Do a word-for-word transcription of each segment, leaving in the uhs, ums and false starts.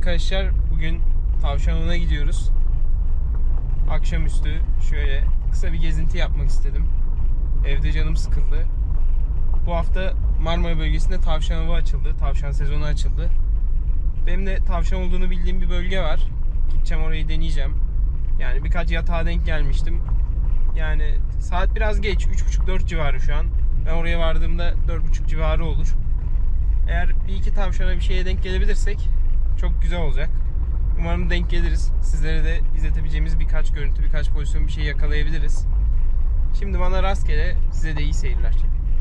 arkadaşlar, bugün tavşanına gidiyoruz. Akşamüstü şöyle kısa bir gezinti yapmak istedim. Evde canım sıkıldı. Bu hafta Marmara bölgesinde tavşan avı açıldı. Tavşan sezonu açıldı. Benim de tavşan olduğunu bildiğim bir bölge var. Gideceğim, orayı deneyeceğim. Yani birkaç yatağa denk gelmiştim. Yani saat biraz geç, üç buçuk dört civarı şu an. Ben oraya vardığımda dört buçuk civarı olur. Eğer bir iki tavşana bir şeye denk gelebilirsek çok güzel olacak. Umarım denk geliriz. Sizlere de izletebileceğimiz birkaç görüntü, birkaç pozisyon, bir şey yakalayabiliriz. Şimdi bana rastgele, size de iyi seyirler.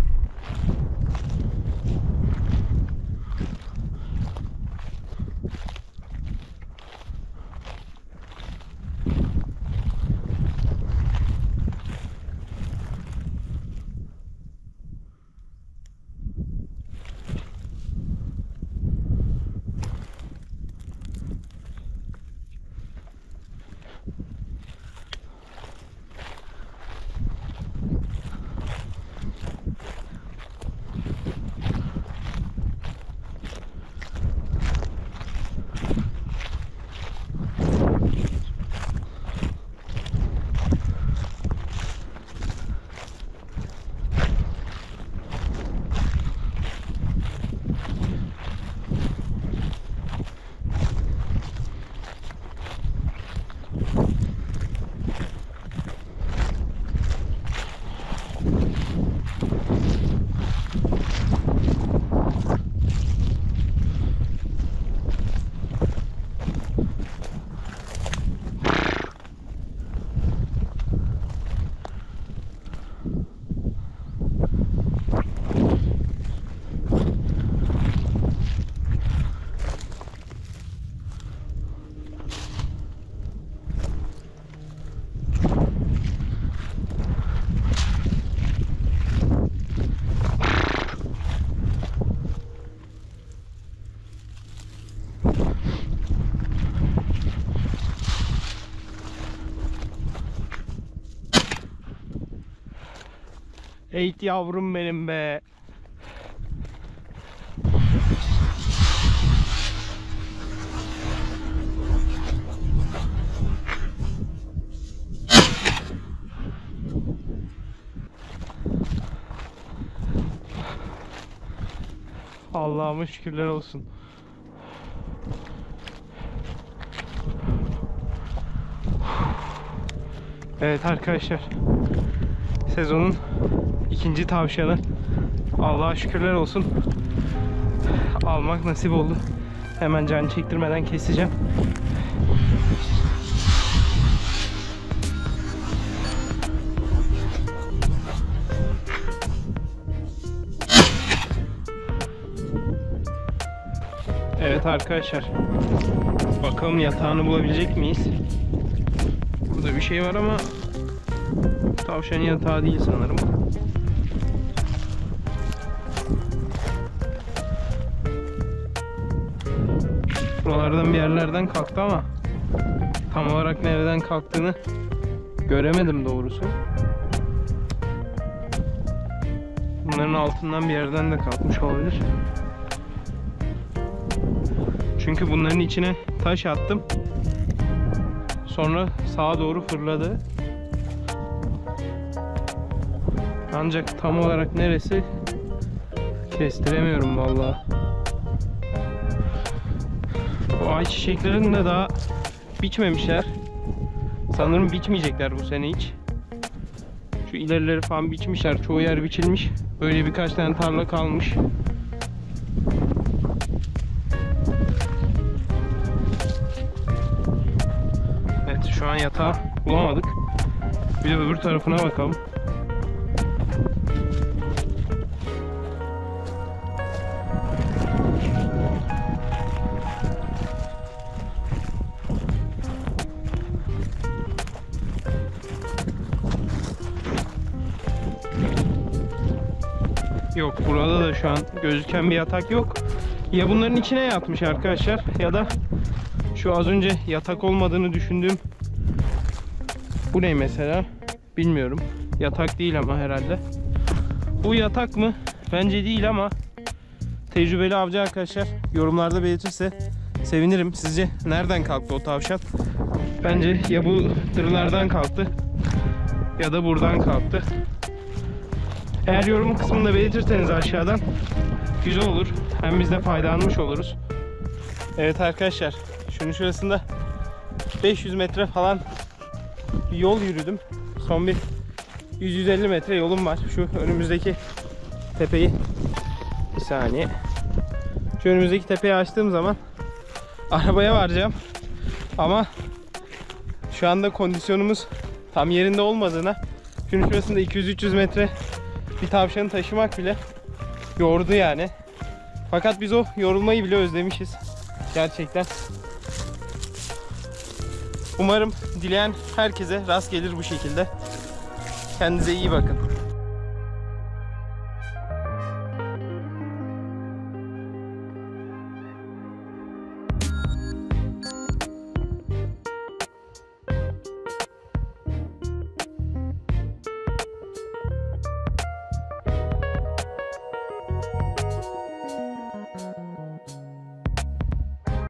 Eğit yavrum benim be. Allah'ıma şükürler olsun. Evet arkadaşlar, sezonun ikinci tavşanı, Allah'a şükürler olsun, almak nasip oldu. Hemen can çektirmeden keseceğim. Evet arkadaşlar, bakalım yatağını bulabilecek miyiz? Burada bir şey var ama tavşan yatağı değil sanırım. Buralardan bir yerlerden kalktı ama tam olarak nereden kalktığını göremedim doğrusu. Bunların altından bir yerden de kalkmış olabilir. Çünkü bunların içine taş attım. Sonra sağa doğru fırladı. Ancak tam olarak neresi kestiremiyorum vallahi. Bu ayçiçeklerini de daha biçmemişler. Sanırım biçmeyecekler bu sene hiç. Şu ilerileri falan biçmişler. Çoğu yer biçilmiş. Böyle birkaç tane tarla kalmış. Evet, şu an yatağı bulamadık. Bir de öbür tarafına bakalım. Yok, burada da şu an gözüken bir yatak yok. Ya bunların içine yatmış arkadaşlar, ya da şu az önce yatak olmadığını düşündüğüm, bu ne mesela bilmiyorum. Yatak değil ama herhalde. Bu yatak mı? Bence değil ama tecrübeli avcı arkadaşlar yorumlarda belirtirse sevinirim. Sizce nereden kalktı o tavşan? Bence ya bu tırlardan kalktı ya da buradan kalktı. Eğer yorum kısmında belirtirseniz aşağıdan güzel olur. Hem biz de faydalanmış oluruz. Evet arkadaşlar, şunun şurasında beş yüz metre falan bir yol yürüdüm. Son bir yüz yüz elli metre yolum var. Şu önümüzdeki tepeyi bir saniye. Şu önümüzdeki tepeyi açtığım zaman arabaya varacağım. Ama şu anda kondisyonumuz tam yerinde olmadığına, şunun şurasında iki yüz üç yüz metre bir tavşanı taşımak bile yordu yani. Fakat biz o yorulmayı bile özlemişiz. Gerçekten. Umarım dileyen herkese rast gelir bu şekilde. Kendinize iyi bakın.